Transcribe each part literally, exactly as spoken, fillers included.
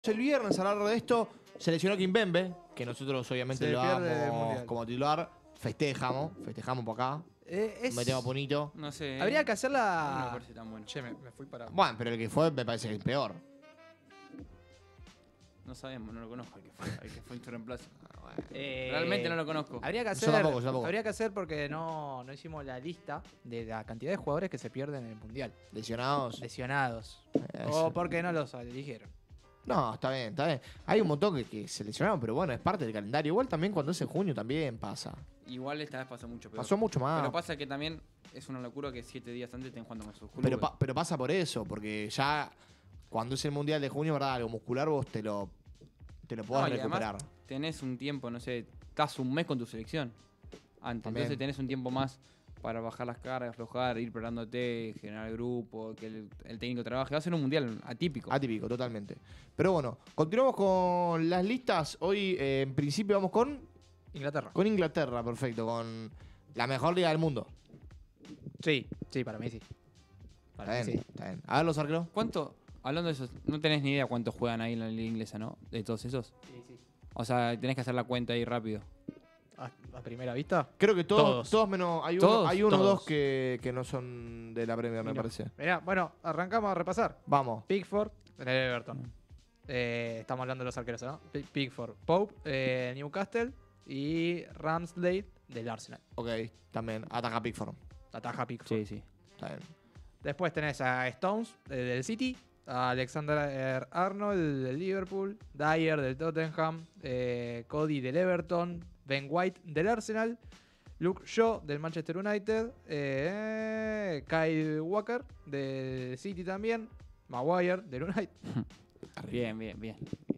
El viernes, a hablar de esto, seleccionó Kimpembe, que nosotros obviamente Se lo pierde el damos Mundial. como titular. Festejamos, festejamos por acá. Eh, es... Metemos bonito. No sé. Habría que A mí no me hacerla... parece tan bueno. Che, me, me fui para... Bueno, pero el que fue me parece que es peor. No sabemos, no lo conozco. El que fue, el que fue en su reemplazo. Eh, Realmente no lo conozco. Habría que Yo hacer... tampoco, yo tampoco. Habría que hacer porque no, no hicimos la lista de la cantidad de jugadores que se pierden en el Mundial. Lesionados. Lesionados. Eso. O porque no los eligieron. No, está bien, está bien. Hay un montón que, que se lesionaron, pero bueno, es parte del calendario. Igual también cuando es en junio también pasa. Igual esta vez pasó mucho peor. Pasó mucho más. Pero pasa que también es una locura que siete días antes estén jugando con sus clubes. Pero, pa- pero pasa por eso, porque ya cuando es el Mundial de junio, ¿verdad? Algo muscular vos te lo, te lo podés No, y además recuperar. tenés un tiempo, no sé, estás un mes con tu selección antes. También. Entonces tenés un tiempo más para bajar las cargas, aflojar, ir preparándote, generar el grupo, que el, el técnico trabaje. Va a ser un mundial atípico. Atípico, totalmente. Pero bueno, continuamos con las listas. Hoy, eh, en principio, vamos con, Inglaterra. con Inglaterra, perfecto. Con la mejor liga del mundo. Sí, sí, para mí sí. Para Está mí bien, sí. está bien. A ver los arqueros. ¿Cuánto, hablando de eso, no tenés ni idea cuántos juegan ahí en la liga inglesa, ¿no? De todos esos. Sí, sí. O sea, tenés que hacer la cuenta ahí rápido. ¿A, a primera vista? Creo que todos, Todos. todos menos. Hay uno, ¿Todos? hay uno o Todos. dos que, que no son de la Premier, me Mira. parece. Mirá, bueno, arrancamos a repasar. Vamos. Pickford, en el Everton. Eh, estamos hablando de los arqueros, ¿no? Pi- Pickford, Pope, eh, Newcastle y Ramsdale del Arsenal. Ok, también. Ataca Pickford. Ataja Pickford. Sí, sí. Está bien. Después tenés a Stones eh, del City, a Alexander Arnold del Liverpool, Dyer del Tottenham, eh, Cody del Everton, Ben White del Arsenal, Luke Shaw del Manchester United, eh, Kyle Walker del City también, Maguire del United. Bien, bien, bien.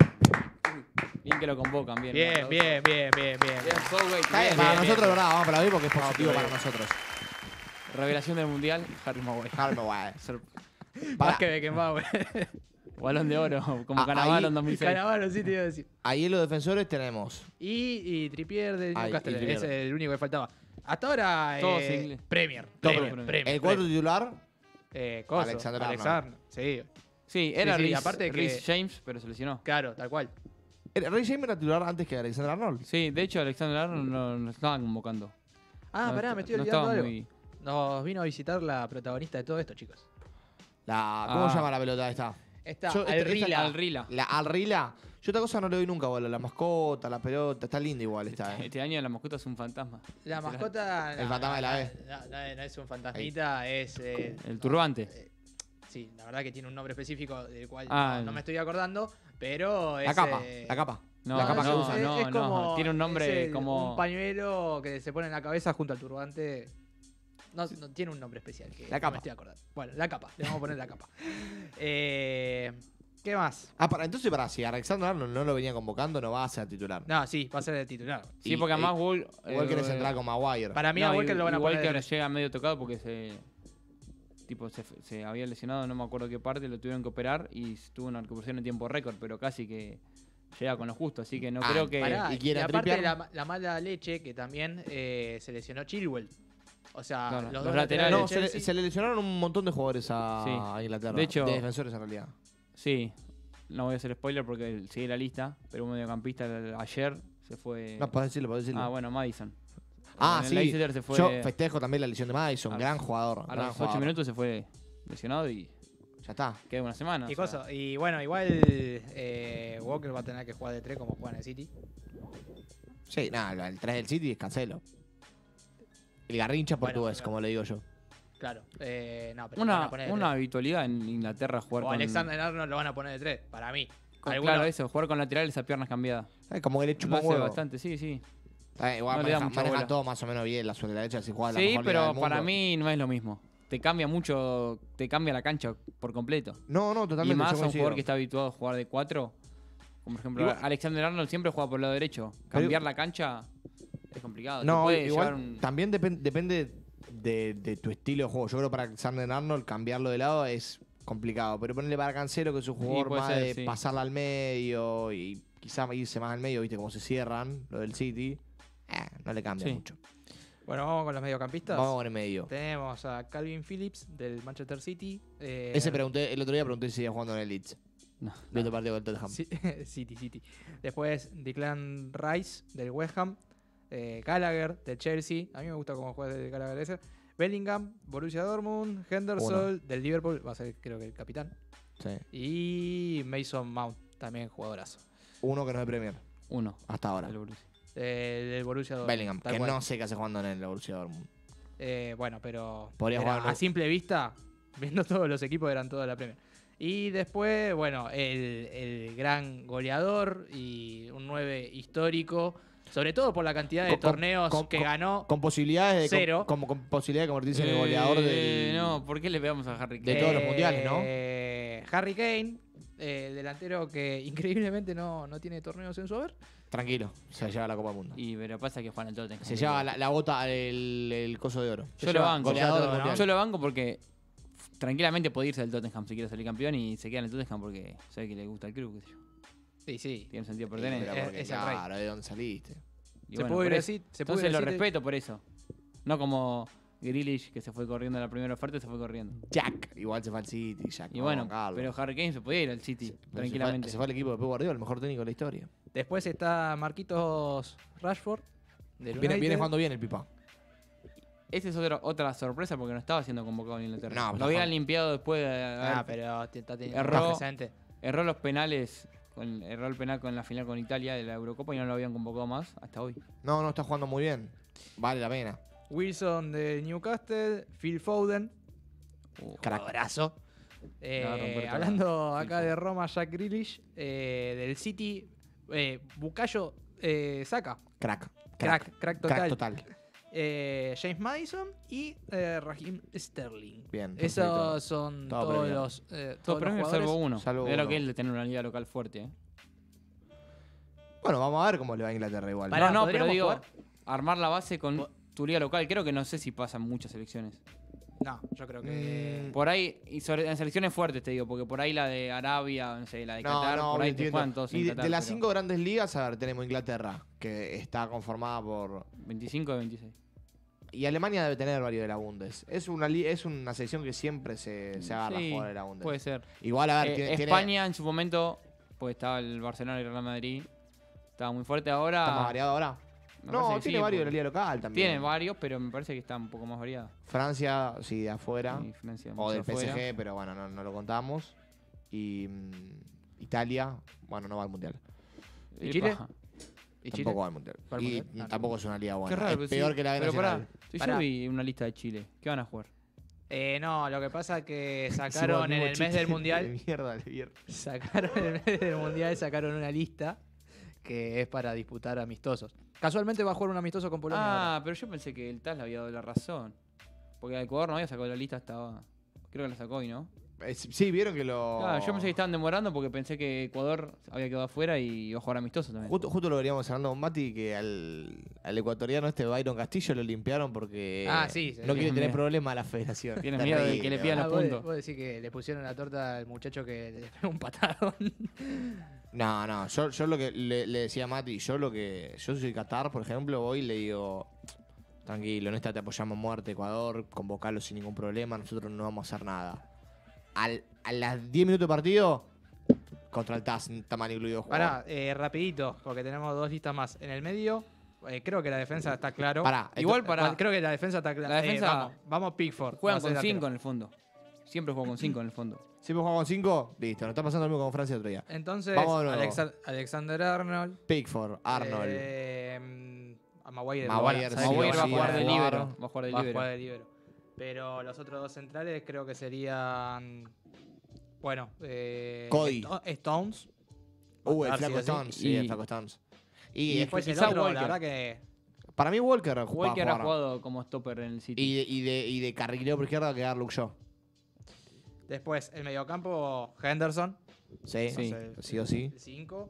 Bien que lo convocan, bien. Bien, Marcos. bien, bien, bien, bien. Bien, Southgate, Está bien, bien, para bien, nosotros, bien. verdad, vamos para mí porque es positivo pero para bien. nosotros. Revelación del mundial, Harry Maguire. Harry Maguire. Sor- Pará. Más que Beckenbauer. Balón de oro, como Ah, Cannavaro ahí- en dos mil seis. Canavaro, sí te iba a decir. Ahí en los defensores tenemos. Y, y Trippier de Ay, Newcastle, y Trippier. ese es el único que faltaba. Hasta ahora, Todos eh, inglés. Premier. Todo Premier, Premier. Premier, El cuarto Premier. titular, Eh, coso, Alexander Alexander. Sí, Sí, era Sí, sí, Reece- aparte que- Reece James, pero se lesionó. claro, tal cual. ¿el Ray James era titular antes que Alexander Arnold? Sí, de hecho Alexander Arnold no lo estaban convocando. Ah, No pará, est- me estoy no olvidando estaba algo. muy- Nos vino a visitar la protagonista de todo esto, chicos. La, ¿Cómo Ah. se llama la pelota esta? Esta, Yo- esta- Alrila. esta- Alrila. La Alrila. Yo otra cosa no le doy nunca, bola. La mascota, la pelota. Está linda igual esta. eh. Este año la mascota es un fantasma. La mascota... El no, fantasma de la no, B. No, no, no es un fantasmita, es... eh, El turbante. eh, sí, la verdad que tiene un nombre específico del cual Ah, no, no me estoy acordando, pero es... La capa, eh, la capa. No, la capa no, que usa. no, es no, como- tiene un nombre es el- como- un pañuelo que se pone en la cabeza junto al turbante. No, no tiene un nombre especial. Que La no capa. me estoy acordando. Bueno, la capa. Le vamos a poner la capa. Eh, ¿Qué más? Ah, para, entonces, para, si Alexander Arnold no lo venía convocando, no va a ser titular. No, sí, va a ser el titular. Sí, Y- porque además y- Wol- Igual eh, quiere centrar con Maguire. Para mí no, a y- Walker lo van a y poner. Walker de- llega medio tocado porque se tipo se, se había lesionado, no me acuerdo qué parte, lo tuvieron que operar y tuvo una recuperación en tiempo récord, pero casi que llega con lo justo, así que no Ah, creo que Pará, ¿Y y, quién a aparte Trippier? la, la mala leche que también eh, se lesionó Chilwell. O sea, Claro, los, los dos laterales. No, laterales se de le, Chelsea- se le lesionaron un montón de jugadores a, Sí. a Inglaterra. De hecho- de defensores en realidad. sí, no voy a hacer spoiler porque sigue la lista, pero un mediocampista el- ayer se fue. No, podés decirlo, podés decirlo. Ah, bueno, Madison. Ah, En el sí. Leicester se fue Yo festejo también la lesión de Madison. a Gran los- jugador. a gran los ocho jugador. minutos se fue lesionado y Ya está. queda una semana. Y, o sea, cosa- y bueno, igual eh, Walker va a tener que jugar de tres como juega en el City. Sí, nada, el tres del City es Cancelo. El garrincha Bueno, portugués, pero- como le digo yo. Claro. Eh, no, pero lo van una, a poner de una tres. habitualidad en Inglaterra jugar O con. Alexander Arnold lo van a poner de tres, para mí. con- Alguno- Claro, eso, jugar con laterales a piernas cambiadas. Es como que le Lo chupa un hace huevo. bastante, sí, sí. Está bien, igual no le da maneja, mucha manejan bola. todo más o menos bien la suerte derecha si juega la Sí, mejor liga pero del para mundo. mí no es lo mismo. Te cambia mucho, te cambia la cancha por completo. No, no, totalmente. Y más yo a un coincido. jugador que está habituado a jugar de cuatro. Como por ejemplo, Igual- Alexander Arnold siempre juega por el lado derecho. Cambiar la cancha es complicado. Te No, puede igual llevar un- también depen- depende de, de tu estilo de juego. Yo creo que para Alexander Arnold cambiarlo de lado es complicado. Pero ponerle para Cancelo, que es un jugador puede más ser, de sí. pasarla al medio y quizás irse más al medio, viste cómo se cierran, lo del City. Eh, no le cambia Sí. mucho. Bueno, vamos con los mediocampistas. Vamos con el medio. Tenemos a Calvin Phillips del Manchester City. eh, Ese pregunté, el otro día pregunté si iba jugando en el Leeds. No, Viendo el partido del Tottenham. Sí, City, City. Después Declan Rice del West Ham. Eh, Gallagher del Chelsea. A mí me gusta cómo juega el Gallagher ese. Bellingham, Borussia Dortmund. Henderson del Liverpool. Va a ser creo que el capitán. Sí. Y Mason Mount, también jugadorazo. Uno que no es de Premier. Uno. Hasta ahora. El Borussia. Eh, del Borussia Dortmund. Bellingham, tal que cual. no sé qué hace jugando en el Borussia Dortmund. Eh, bueno, pero Podría era- jugar, ¿no? a simple vista, viendo todos los equipos, eran todos de la Premier. Y después, bueno, el, el gran goleador y un nueve histórico, sobre todo por la cantidad de Con- con- torneos con- que con- ganó. Con posibilidades de, Cero. Con, con posibilidad de convertirse en el goleador Eh, del. No, ¿por qué le pegamos a Harry de Kane? todos los mundiales, ¿no? Eh, Harry Kane, eh, delantero que increíblemente no, no tiene torneos en su haber. Tranquilo, se lleva la Copa del Mundo. Y pero pasa que Juan el Tottenham. Se lleva la, la bota, el, el coso de oro. Yo Se lo lleva banco. goleador del todo, ¿no? mundial. Yo lo banco porque tranquilamente puede irse del Tottenham si quiere salir campeón y se queda en el Tottenham porque sabe que le gusta el club, qué sé yo. Sí, sí. Tiene sentido Sí, pertenecer. pero es- porque, es el rey. claro, ¿de dónde saliste? Y Se bueno, pudo ir por a eso. City- se pudo ir Entonces a lo City. respeto por eso. No como Grealish que se fue corriendo en la primera oferta y se fue corriendo. Jack, igual se fue al City, Jack. Y vamos bueno, a bancarlo. pero Harry Kane se podía ir al City Pero se fue- tranquilamente. Se fue, al equipo de Pep Guardiola, el mejor técnico de la historia. Después está Marquitos Rashford. Del Viene, United. viene jugando bien el Pipa. Esa es otra, otra sorpresa porque no estaba siendo convocado en Inglaterra. No, lo pero habían Juan- limpiado después de haber- Ah, pero te- está teniendo Erró. un presente. erró los penales, con, erró el penal con la final con Italia de la Eurocopa y no lo habían convocado más hasta hoy. No, no está jugando muy bien. Vale la pena. Wilson de Newcastle, Phil Foden, Uh, Crack. jugadorazo. Eh, La va a romper toda. hablando Phil acá Foden. de Roma, Jack Grealish, eh, del City, eh, Bukayo eh, Saka, Crack. crack, crack total. Crack total. Eh, James Madison y eh, Raheem Sterling. Bien. Esos perfecto. son Todo todos premiado. los, eh, Todos todos los premios jugadores. salvo uno. Salvo Era lo uno. que es de tener una liga local fuerte. ¿eh? Bueno, vamos a ver cómo le va a Inglaterra igual. Pará, no, no, pero ¿podríamos digo, jugar? armar la base con Po- tu liga local. Creo que no sé si pasan muchas selecciones. No, yo creo que... Mm, Por ahí, y sobre, en selecciones fuertes te digo, porque por ahí la de Arabia, no sé, la de No, Qatar, no, por ahí te entiendo. juegan todos en Y de, Qatar. de las pero cinco grandes ligas, a ver, tenemos Inglaterra, que está conformada por. veinticinco de veintiséis. Y Alemania debe tener varios de la Bundes. Es una, li- es una sección que siempre se, se agarra Sí, a jugar de la Bundes. Puede ser. Igual, a ver, Eh, tiene, tiene- España en su momento, pues estaba el Barcelona y el Real Madrid. Estaba muy fuerte ahora. ¿Está más variado ahora? me No, parece que tiene sí, varios de la porque- liga local también. Tiene varios, pero me parece que está un poco más variada. Francia, sí, de afuera. Y Francia O mucho del P S afuera. G, pero bueno, no, no lo contamos. Y mm, Italia, bueno, no va al mundial. ¿Y Eh, Chile? paja. ¿Y Chile? Tampoco va al mundial. ¿Va al Y mundial? Ah, no. tampoco es una liga buena. Qué raro, es pero peor sí. que la de Pero Nacional. pará, si yo Pará. vi una lista de Chile. ¿Qué van a jugar? Eh, no, lo que pasa es que Hicimos sacaron en mismo el mes chiste del mundial, de mierda, de mierda. sacaron en el mes del mundial, sacaron una lista que es para disputar amistosos. Casualmente va a jugar un amistoso con Polonia. ahora. Ah, pero yo pensé que el T A S le había dado la razón. Porque el Ecuador no había sacado la lista hasta. Creo que la sacó hoy, ¿no? Eh, Sí, vieron que lo. Claro, yo pensé que estaban demorando porque pensé que Ecuador había quedado afuera y iba a jugar amistoso también. Justo, justo lo veríamos hablando con Mati, que al, al ecuatoriano este Byron Castillo lo limpiaron porque Ah, sí, sí. no quiere Tiene tener miedo. problemas a la federación. Tiene miedo de que Terrible, le pidan boludo. los Ah, vos, puntos. vos decís que le pusieron la torta al muchacho que le pegó un patadón. No, no, yo, yo lo que le, le decía a Mati, yo lo que. Yo soy Qatar, por ejemplo, voy y le digo. Tranquilo, en esta te apoyamos muerte, Ecuador, convocarlo sin ningún problema, nosotros no vamos a hacer nada. Al, a las diez minutos de partido, contra el T A S, está mal incluido jugar. Pará, eh, rapidito, porque tenemos dos listas más. En el medio, eh, creo que la defensa está claro. Pará, Igual esto- para. Creo que la defensa está clara. La defensa- vamos, vamos Pickford. Juegan va a ser con delantero. cinco en el fondo. Siempre juegan con cinco en el fondo. Siempre jugamos con cinco, listo, nos está pasando lo mismo con Francia el otro día. Entonces, Vamos de nuevo. Alexa- Alexander Arnold. Pickford, Arnold, Eh, mm, a Maguire. Maguire, Bueno, sí, Maguire va a sí, jugar va a de jugar. libero. Va a jugar de va a libero. jugar de libero. Pero los otros dos centrales creo que serían. Bueno, eh, Cody. Sto- Stones. Uh, Va a el estar Flaco sí o sí. Stones, sí, Y- el Flaco Stones. Y, y es- Después el quizá otro, Walker. la verdad que. para mí Walker, va a Walker ha jugar. jugado como stopper en el City. Y de, y de, y de carrilero por izquierda va a quedar Luke Shaw. Después el mediocampo, Henderson. Sí, Sí. sí, sí o sí. El cinco.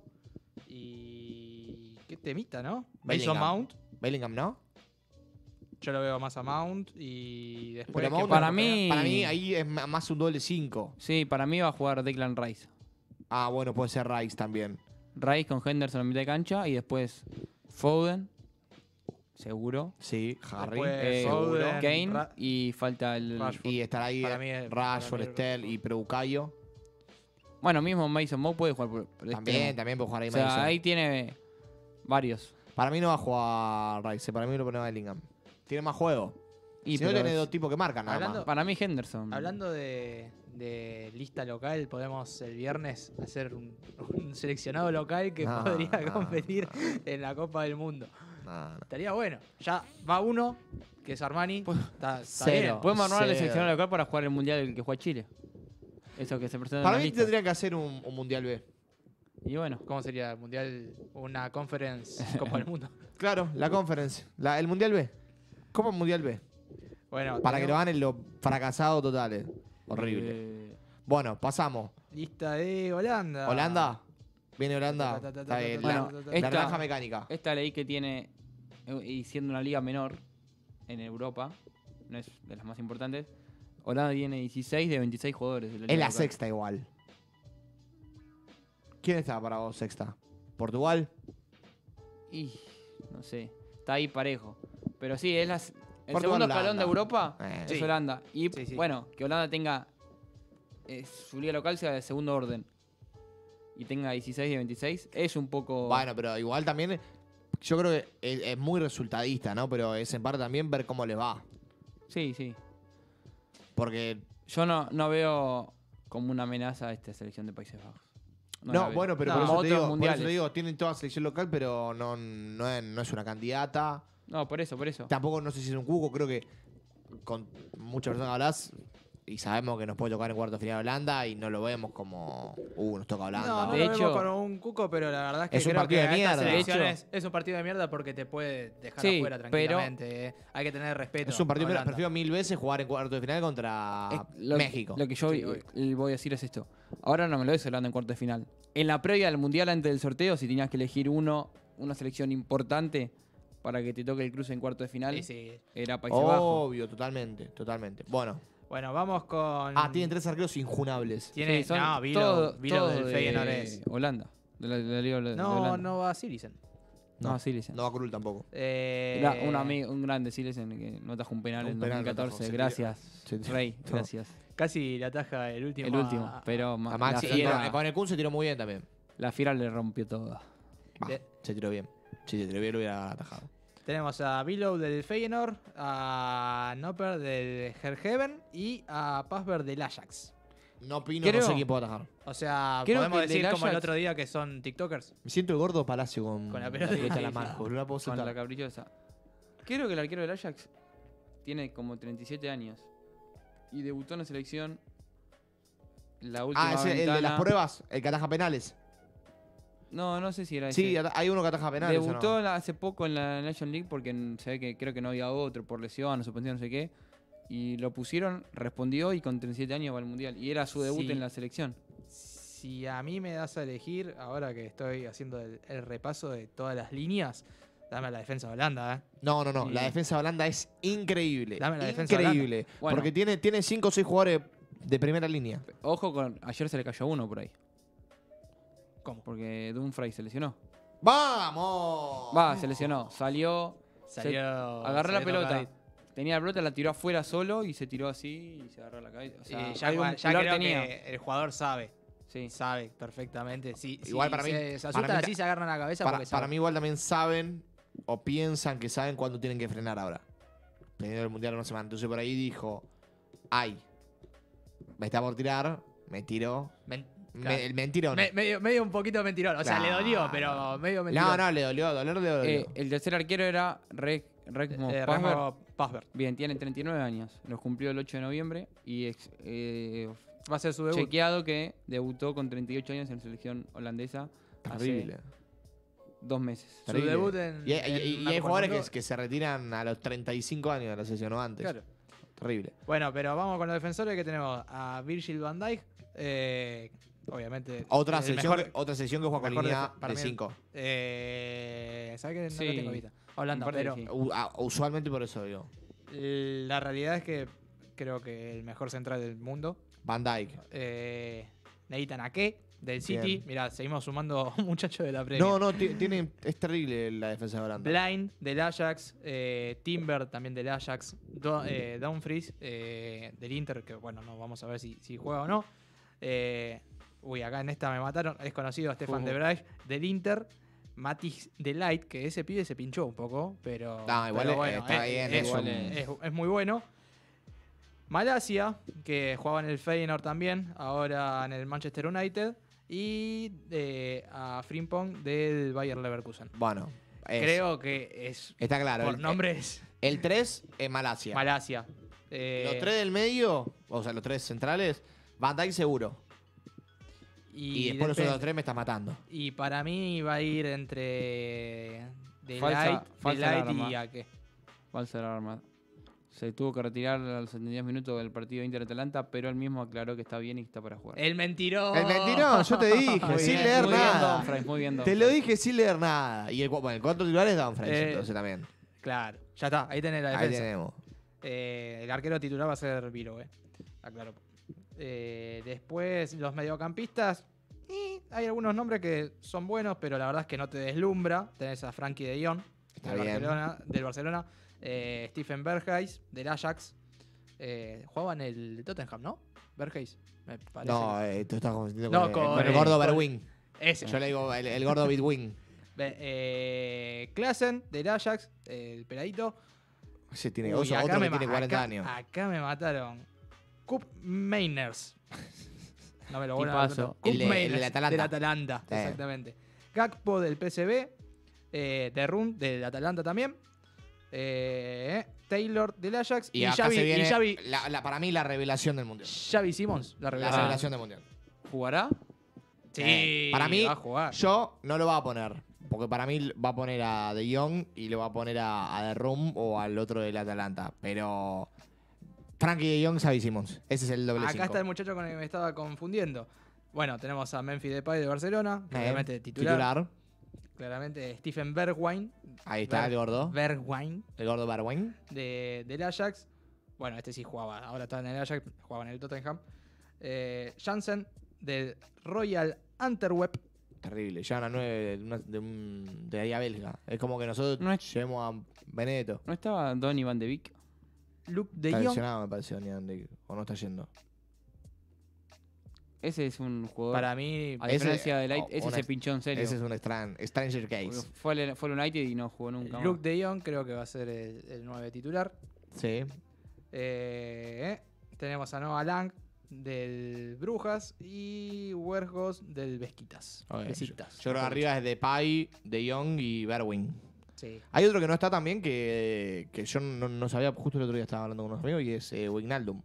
Y. Qué temita, ¿no? Bellingham. Mason Mount. Bellingham, ¿no? Yo lo veo más a Mount. Y después. Pero ¿qué Mount- para más? mí- Para mí ahí es ma- más un doble cinco. Sí, para mí va a jugar Declan Rice. Ah, bueno, puede ser Rice también. Rice con Henderson en mitad de cancha y después Foden, seguro. Sí, Harry. Después Eh, Foden, Kane Ra- y falta el. Rashford. Y estará ahí Para mí es- Rashford, para mí es- Stell y Preucayo. Bueno, mismo Mason Mount puede jugar por, por También, extremo. también puede jugar ahí O sea, Mason. ahí tiene varios. Para mí no va a jugar Rice, para mí lo pone Bellingham. Tiene más juego. Y si no, pero tiene es- dos tipos que marcan nada Hablando- más. Para mí Henderson. Hablando de, de lista local, podemos el viernes hacer un, un seleccionado local que No, podría no, competir en la Copa del Mundo. No, no. Estaría bueno. Ya va uno, que es Armani. Pues, Está, está cero. bien. Podemos armar la Cero. selección local para jugar el mundial el que juega Chile. Eso que se presenta en Para la mí lista. tendrían que hacer un, un Mundial B. Y bueno, ¿Cómo sería? Mundial, una conference Copa del Mundo. Claro, la conference. La- el Mundial B. ¿Cómo Mundial B? Bueno, Para que lo tenemos ganen los fracasados totales. Horrible. eh, Bueno, pasamos. lista de Holanda. ¿Holanda? ¿Viene Holanda? Ta, ta, ta, Está ta, bien. ta, La, Bueno, ta, ta, ta, la esta- naranja mecánica. esta ley que tiene, eh, y siendo una liga menor en Europa, no es de las más importantes, Holanda tiene dieciséis de veintiséis jugadores. De la Es liga la local. sexta igual. ¿Quién está para vos sexta? ¿Portugal? Y no sé, está ahí parejo. Pero sí, es las, el Portugal, segundo Holanda. escalón de Europa Eh, es Sí. Holanda. Y Sí, sí. bueno, que Holanda tenga eh, su liga local sea de segundo orden y tenga dieciséis de veintiséis es un poco... Bueno, pero igual también yo creo que es, es muy resultadista, ¿no? Pero es en parte también ver cómo les va. Sí, sí. Porque, Yo no, no veo como una amenaza a esta selección de Países Bajos. no, la veo. bueno, pero No, por, eso como te otros digo, por eso mundiales. te digo, tienen toda selección local, pero no, no, es, no es una candidata. No, por eso, por eso. Tampoco no sé si es un cuco, creo que con muchas personas hablas y sabemos que nos puede tocar en cuarto de final Holanda y no lo vemos como, uh, nos toca Holanda. No, no o- De lo hecho- vemos con un cuco, pero la verdad es que Es un creo partido que de a estas mierda. De hecho- selecciones es un partido de mierda porque te puede dejar Sí, afuera pero- tranquilamente. eh. Hay que tener respeto. Es un partido, a mira, Holanda. prefiero mil veces jugar en cuarto de final contra Es- lo, México. Lo que yo Sí, voy, obvio. voy a decir es esto. Ahora no me lo ves hablando en cuarto de final. En la previa del mundial, antes del sorteo, si tenías que elegir uno, una selección importante para que te toque el cruce en cuarto de final, Sí, sí. era Países Bajos. Obvio, totalmente, totalmente. Bueno. Bueno, vamos con. Ah, tienen tres arqueros injunables. Tiene. Sí, son no, Vilo, todo- Vilo todo del de Feyenoord es. Holanda. De la, de la Liga de No, Holanda. no va a Silisen. No, sí, dicen. No va a Krul tampoco. Eh, Era un, amigo, un grande Silesen que no atajó un penal Un en penal no dos mil catorce. atajó, se gracias, tiró. Se tiró. Rey, Todo. gracias. Casi le ataja el último. El último, a- pero ma- A Maxi. la, Y fiera, con- con el Kun se tiró muy bien también. la fiera le rompió todo. Bah, De- se tiró bien. Si se tiró bien, lo hubiera atajado. Tenemos a Billow del Feyenoord, a Nopper del Herheven y a Pasver del Ajax. No opino, Creo- no sé quién puede atajar. O sea, Creo podemos que el decir del como el Ajax- otro día que son TikTokers. Me siento el gordo Palacio con, Con la pelota. en la Sí, mano. sí. boludo, No la puedo Con la soltar. caprichosa. Creo que el arquero del Ajax tiene como treinta y siete años. Y debutó en la selección la última Ah, ese, el de ventana- las pruebas, el que ataja penales. No, no sé si era ese. Sí, ata- hay uno que ataja penales. ¿o no? Debutó la- hace poco en la Nation League porque n- se ve que creo que no había otro por lesión o suspensión, no sé qué. Y lo pusieron, respondió y con treinta y siete años va al Mundial. Y era su debut Sí. en la selección. Si a mí me das a elegir, ahora que estoy haciendo el, el repaso de todas las líneas, dame a la defensa de Holanda, ¿eh? No, no, no. Sí. La defensa de Holanda es increíble. Dame la defensa de increíble. Bueno. Porque tiene, tiene cinco o seis jugadores de primera línea. Ojo con. Ayer se le cayó uno por ahí. ¿Cómo? Porque Dumfries se lesionó. ¡Vamos! Va, se lesionó. Salió. Salió. Agarró la salió pelota. tocadito. Tenía la pelota, la tiró afuera solo y se tiró así y se agarró la cabeza. O sea, Y ya, algo cua- ya muscular creo tenía. que el jugador sabe. Sí. Sabe perfectamente. Sí, Igual sí, para mí- Se, se para asustan mí así, ta- se agarran la cabeza Para, porque para saben. mí igual también saben o piensan que saben cuándo tienen que frenar ahora. Teniendo el Mundial una semana. Entonces por ahí dijo, ay, me está por tirar, me tiró. Men- Me- claro. el mentirón. Me- medio, medio un poquito mentirón. O sea, le dolió, Claro. pero medio mentirón. No, no, le dolió, doler le dolió. Eh, el tercer arquero era Reg, Regmo Eh, Pasver. Remo Pasver. Bien, tiene treinta y nueve años. Los cumplió el ocho de noviembre y ex- eh, Va a ser su debut. chequeado que debutó con treinta y ocho años en la selección holandesa Terrible. hace dos meses. Su terrible. debut en. Y, y- en y una hay Copa jugadores del que, Mundo. que se retiran a los treinta y cinco años de la sesión o antes. Claro. Terrible. Bueno, pero vamos con los defensores que tenemos a Virgil van Dijk. eh, obviamente. Otra el sección, mejor- que- otra sección que juega con mejor línea defe- para de mí- cinco. Eh, ¿Sabes que no Sí. lo tengo vista? Holanda, Me parece pero que sí. Ah, usualmente por eso digo. la realidad es que creo que el mejor central del mundo. Van Dyke. Eh, Nathan Ake del City. Bien. Mirá, seguimos sumando muchachos de la Premier. No, no, ti- tiene, es terrible la defensa de Holanda. Blind del Ajax, eh, Timber también del Ajax, Do- eh, Dumfries eh, del Inter, que bueno, no vamos a ver si, si juega o no. Eh, Uy, acá en esta me mataron. Es conocido Stefan Uh. de Vrij del Inter. Matis de Light, que ese pibe se pinchó un poco, pero. No, igual pero es- bueno, está es, bien, es, es un- es- es muy bueno. Malasia, que jugaba en el Feyenoord también, ahora en el Manchester United. Y de, a Frimpong del Bayer Leverkusen. Bueno, es- Creo que es. está claro. Por el, nombres, el tres es Malasia. Malasia. Eh, Los tres del medio, o sea, los tres centrales, Van Dijk seguro. Y, después los depende- otros tres me estás matando. Y para mí va a ir entre De Falsa- Light, falsa De Light alarma. y Ake. Falsa alarma. Se tuvo que retirar a los setenta y dos minutos del partido Inter-Atalanta, pero él mismo aclaró que está bien y está para jugar. El mentiroso. El mentiroso, yo te dije, Muy sin bien, leer muy bien, nada. Dumfries, muy bien, Te Dumfries. lo dije sin leer nada. Y el, cu- bueno, el cuarto titular es Dumfries, Eh, entonces también. Claro, ya está, ahí tenés la Ahí defensa. tenemos. Eh, el arquero titular va a ser Viro, eh. Aclaro. Eh, después, los mediocampistas. Y hay algunos nombres que son buenos, pero la verdad es que no te deslumbra. Tenés a Frankie de Jong Está del bien. Barcelona, del Barcelona. Eh, Stephen Berghuis del Ajax. Eh, jugaba en el Tottenham, ¿no? Berghuis, me parece. No, que- eh, tú estás confundiendo No, con, el- con con el el- gordo con- Berwin. Ese. Yo le digo el, el gordo Bitwin. Be- eh, Klaassen del Ajax, el peladito. Ese tiene, Uy, otro acá otro me que ma- tiene cuarenta acá- años. Acá me mataron. Cup Mainers. No me lo vuelvan a Tipazo. Cup El de- el Mainers, del Atalanta. Del Atalanta, Sí. exactamente. Gakpo del P S V. Eh, de Run del Atalanta también. Eh, Taylor del Ajax. Y, Y, acá Xavi, se viene, y Xavi, la, la- para mí, la revelación del mundial. Xavi Simons, la La revelación. revelación del mundial. ¿Jugará? Sí, Eh, para mí, va a jugar. Yo no lo va a poner. Porque para mí va a poner a De Jong y le va a poner a, a The Room o al otro del Atalanta. Pero Frankie De Jong, Xavi Simons. Ese es el doble Acá cinco. está el muchacho con el que me estaba confundiendo. Bueno, tenemos a Memphis Depay de Barcelona, Eh, claramente titular. titular. Claramente Stephen Bergwijn. Ahí está Ber- el gordo. Bergwijn El gordo Berwin. de, del Ajax. Bueno, este sí jugaba, ahora está en el Ajax, jugaba en el Tottenham. Eh, Jansen del Royal Antwerp. Terrible. Llevan a nueve de, una- de, un- de la liga belga. Es como que nosotros No es- llevemos a Benedetto. ¿No estaba Donny Van de Beek? Luke de Está Jong. lesionado, me parece, Donny Van de Beek, o no está yendo. Ese es un jugador. Para mí, a ese- diferencia de Light, o- ese una- se pinchó en serio. Ese es un stran- Stranger Case. Fue al, fue al United y no jugó nunca más. Luke de Jong creo que va a ser el, el nueve titular. Sí. Eh, tenemos a Noah Lang del Brujas y Huergos del Vesquitas. Ok, Besiktas. Yo creo que arriba es Depay, De Jong y Berwin. Sí. Hay otro que no está también que, que yo no, no sabía, justo el otro día estaba hablando con unos amigos, y es eh, Wijnaldum.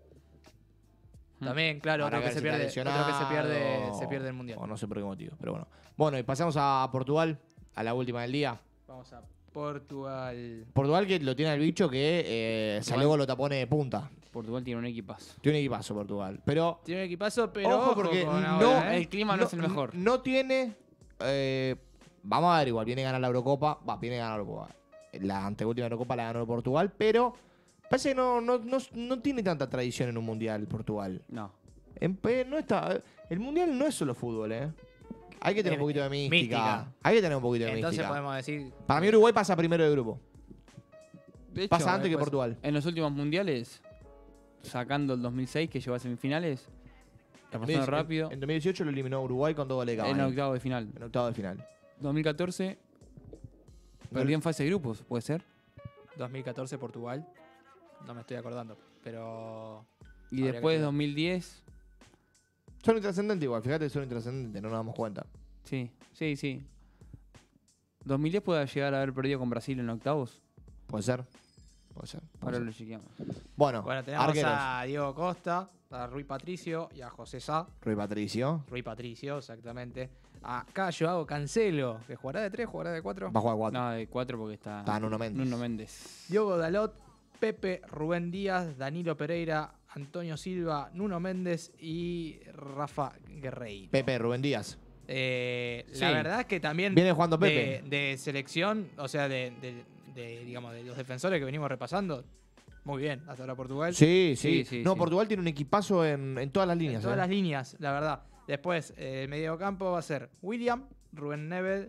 También, claro, Habrá otro que que, se ver pierde, si otro está que se pierde, lesionado, se pierde el mundial. O no sé por qué motivo, pero bueno. Bueno, y pasamos a Portugal, a la última del día. Vamos a Portugal. Portugal que lo tiene el bicho que eh, salió con los tapones de punta. Portugal tiene un equipazo. Tiene un equipazo Portugal. Pero, Tiene un equipazo, pero ojo, ojo porque con no, ahora, ¿eh? el clima no es el mejor. No tiene... eh, vamos a ver, igual viene a ganar la Eurocopa. Va, viene a ganar la Eurocopa. La anteúltima Eurocopa la ganó Portugal, pero parece que no, no, no, no tiene tanta tradición en un mundial Portugal. No. En P- no está, el mundial no es solo fútbol, ¿eh? Hay que tener Es un poquito de mística. mística. Hay que tener un poquito de Entonces mística. podemos decir. Para mí Uruguay pasa primero de grupo. De hecho, Pasa antes que después, Portugal. En los últimos mundiales, sacando el dos mil seis que llegó a semifinales, la pasó En- rápido, En dos mil dieciocho lo eliminó Uruguay con dos goles de en Cavani. octavo de final. En octavo de final. dos mil catorce, perdió en fase de grupos, ¿puede ser? dos mil catorce Portugal. No me estoy acordando. Pero. Y Habría después que ver. dos mil diez, Son intrascendentes igual, fíjate, son intrascendentes, no nos damos cuenta. sí, sí, sí. dos mil diez puede llegar a haber perdido con Brasil en octavos. Puede ser. Puede ser. puede Ahora ser. lo chequeamos. Bueno, Bueno, tenemos arqueros. a Diego Costa, a Rui Patricio y a José Sá. Rui Patricio. Rui Patricio, exactamente. Acá Joao Cancelo, que jugará de tres, jugará de cuatro. Va a jugar cuatro. No, de cuatro porque está, Está Nuno Méndez. Nuno Méndez. Diogo Dalot, Pepe, Rubén Díaz, Danilo Pereira, Antonio Silva, Nuno Méndez y Rafa Guerreiro. Pepe, Rubén Díaz. Eh, Sí. La verdad es que también Viene jugando de, Pepe. de selección, o sea, de, de- de, digamos, de los defensores que venimos repasando, muy bien, hasta ahora Portugal. Sí, sí. Sí, sí, no, sí. Portugal tiene un equipazo en, en todas las En líneas. todas ¿eh? las líneas, la verdad. Después, eh, el mediocampo va a ser William, Rubén Neves,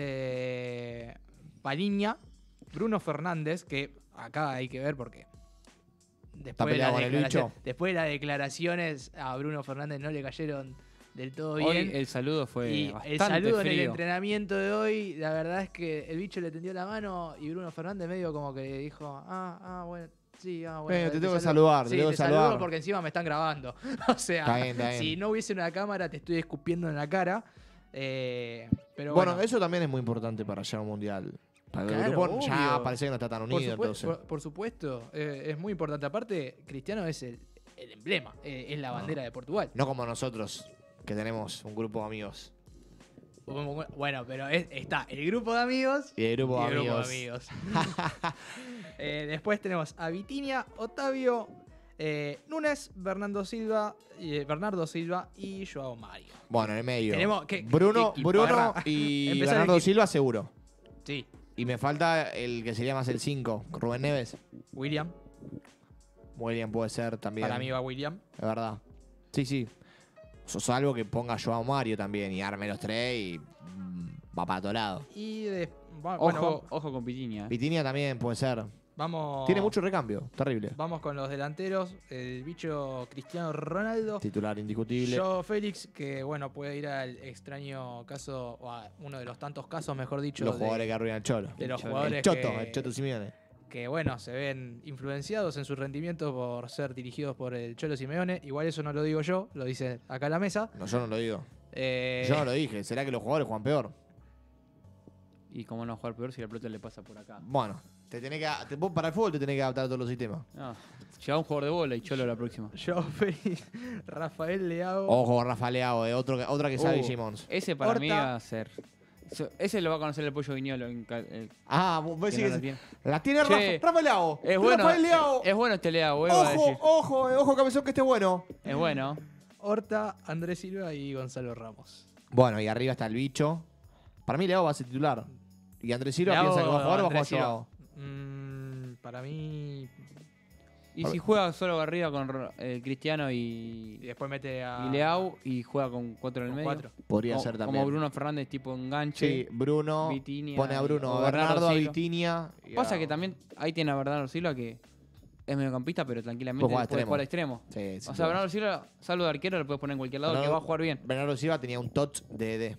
eh, Paliña, Bruno Fernández, que acá hay que ver porque después de, peleado las con el declaraciones- bicho. después de las declaraciones a Bruno Fernández no le cayeron del todo Hoy bien. el saludo fue Y bastante el saludo en el frío. entrenamiento de hoy, la verdad es que el bicho le tendió la mano y Bruno Fernández medio como que dijo, ah, ah, bueno, sí, ah, bueno. Eh, te tengo que saludo. saludar, te Sí, tengo que te saludo saludar. porque encima me están grabando. O sea, Está bien, está bien. si no hubiese una cámara te estoy escupiendo en la cara. Eh, pero Bueno, bueno, eso también es muy importante para llegar a un mundial. Para el Claro, grupo ya obvio. parece que no está tan por, unido, supue- entonces. por- por supuesto, eh, es muy importante. Aparte, Cristiano es el, el emblema, eh, es la Ah. bandera de Portugal. No como nosotros, que tenemos un grupo de amigos. Bueno, pero es- está el grupo de amigos Y el grupo y de el grupo amigos. de amigos. Eh, después tenemos a Vitinha, Otavio, eh, Núñez, Bernardo Silva, eh, Bernardo Silva y Joao Mario. Bueno, en el medio. Tenemos que- Bruno, que- Bruno agarra. y Empezar el Bernardo equipo. Silva seguro. Sí, Y me falta el que sería más el cinco, Rubén Neves. William. William puede ser también. Para mí va William. Es verdad. Sí, sí. So- Salvo que ponga Joao Mario también y arme los tres y mm, va para todo lado. Y de, va- Ojo, bueno, vamos- ojo con Pitiña. eh. Vitinia también puede ser. vamos. Tiene mucho recambio. Terrible. Vamos con los delanteros. El bicho Cristiano Ronaldo. Titular indiscutible. Joao Félix, que bueno, puede ir al extraño caso, o a uno de los tantos casos, mejor dicho, los de- jugadores que arruinan el Cholo. de los El jugadores El Choto, que, el Choto Simeone. que, bueno, se ven influenciados en su rendimiento por ser dirigidos por el Cholo Simeone. Igual eso no lo digo yo, lo dice acá la mesa. No, yo no lo digo. Eh, Yo no lo dije. ¿Será que los jugadores juegan peor? Y cómo no jugar peor si la pelota le pasa por acá. Bueno, te tenés que, te- vos para el fútbol te tenés que adaptar a todos los sistemas. No, llega un jugador de bola y Cholo la próxima. Joao Félix, Rafael Leao. Ojo, Rafa Leao, eh, otro, que- otra que sabe Uh, Simons. Ese para mí Horta. va a ser. eso- Ese lo va a conocer el pollo Viñolo. en ca- el- Ah, vos que decís no que la tiene. la tiene Che, Rafa, Rafa Leao. Es bueno, Rafael Leao. es bueno este Leao, eh, va a Ojo, decir. ojo, eh, ojo, cabezón, que esté bueno. Es bueno. Horta, Andrés Silva y Gonzalo Ramos. Bueno, y arriba está el bicho. Para mí Leao va a ser titular. Y Andrés Silva Leao, piensa que va a jugar o va a Andrés jugar Silva. Joao. Mm, para mí. Y A si ver. juega solo arriba con Ro- eh, Cristiano Y y, después mete a. y Leao y juega con cuatro en el con medio. cuatro. Podría como, ser como también. Bruno Fernández tipo enganche. Sí, Bruno. Vitinha Pone a y- Bruno, o a Bernardo, a Silva. Vitinia. y Pasa a- que también ahí tiene a Bernardo Silva que es mediocampista, pero tranquilamente Puede jugar puede extremo. jugar extremo. Sí, sí, O sea, puede. Bernardo Silva, salvo de arquero, lo puedes poner en cualquier lado que Bernardo- va a jugar bien. Bernardo Silva tenía un touch de D.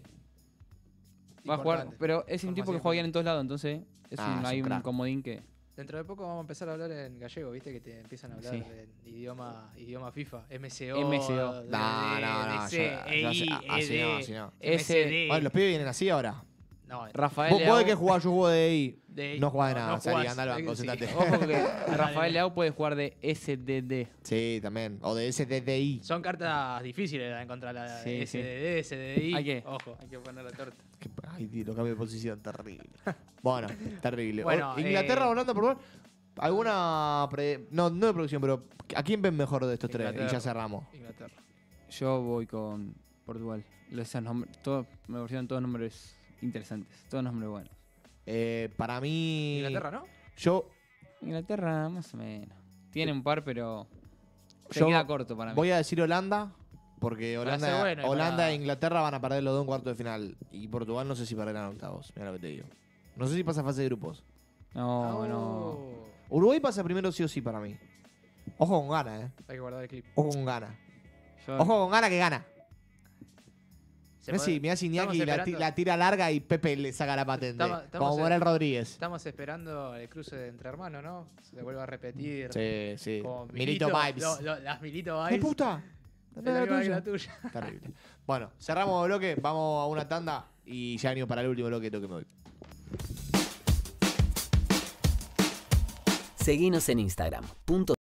Va a jugar, Importante. pero es un tipo que Información juega bien en todos lados, entonces es Ah, un, es hay un un crack. comodín que. Dentro de poco vamos a empezar a hablar en gallego, ¿viste? Que te empiezan a hablar Sí. en idioma, idioma FIFA. M C O. M C O. D- No, no, no. D C, yo- yo E I, así- así no, E D, así no. Ese- M C D. Bueno, los pibes vienen así ahora. No, Rafael Vos Leao. podés que jugás, yo juego de ahí. de- No jugás de nada, salí, jugás. andá al banco, Sí. sentate. Ojo que Rafael Leao puede jugar de S D D. Sí, también. O de S D D I. Son cartas difíciles de encontrar la Sí, S D D, S D I. Hay que, Ojo. hay que poner la torta. Que- Ay, tío, lo cambio de posición, terrible. Bueno, terrible. Bueno, O- Inglaterra, eh, Holanda, por favor. ¿Alguna. pre- No, no de producción, pero ¿a quién ven mejor de estos tres? Y Inglaterra. ya cerramos. Inglaterra. Yo voy con Portugal. Esos nombres, todo, me parecieron todos nombres interesantes, todos nombres buenos. Eh, para mí. Inglaterra, ¿no? Yo Inglaterra, más o menos. Tiene un par, pero se Yo queda corto para mí. voy a decir Holanda. Porque Para Holanda, ser bueno y Holanda para- e Inglaterra van a perder los dos en cuarto de final. Y Portugal no sé si perderán octavos. Mira lo que te digo. No sé si pasa fase de grupos. No, no. Oh. Uruguay pasa primero sí o sí para mí. Ojo con gana, eh. Hay que guardar el clip. Ojo con gana. Yo- Ojo con gana que gana. Se Mirá puede- si, mirá si Iñaki estamos la, ti- esperando- la tira larga y Pepe le saca la patente. Estamos- estamos como en- Morel Rodríguez. Estamos esperando el cruce de entre hermanos, ¿no? Se vuelve a repetir. Sí, sí. Con Milito vibes. lo- lo- las Milito ¡Qué Vibes. puta! Es Dame la la misma que tuya. la tuya. Terrible. Bueno, cerramos el bloque, vamos a una tanda y ya venimos para el último bloque de Toque Me Voy. Seguinos en Instagram. Punto